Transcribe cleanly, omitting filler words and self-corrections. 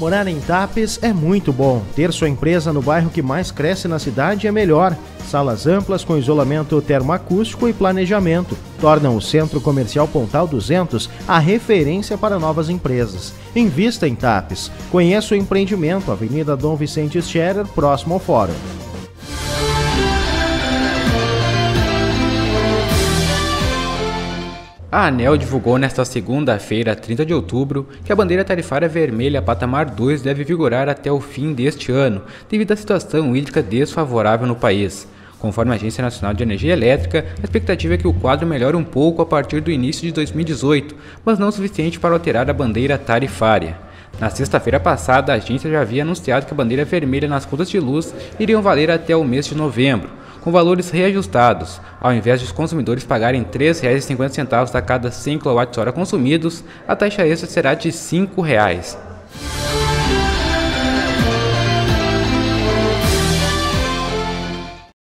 Morar em Tapes é muito bom. Ter sua empresa no bairro que mais cresce na cidade é melhor. Salas amplas com isolamento termoacústico e planejamento tornam o Centro Comercial Pontal 200 a referência para novas empresas. Invista em Tapes. Conheça o empreendimento, Avenida Dom Vicente Scherer, próximo ao Fórum. A ANEEL divulgou nesta segunda-feira, 30 de outubro, que a bandeira tarifária vermelha patamar 2 deve vigorar até o fim deste ano, devido à situação hídrica desfavorável no país. Conforme a Agência Nacional de Energia Elétrica, a expectativa é que o quadro melhore um pouco a partir do início de 2018, mas não o suficiente para alterar a bandeira tarifária. Na sexta-feira passada, a agência já havia anunciado que a bandeira vermelha nas contas de luz iriam valer até o mês de novembro, com valores reajustados. Ao invés de os consumidores pagarem R$ 3,50 a cada 100 kWh consumidos, a taxa extra será de R$ 5.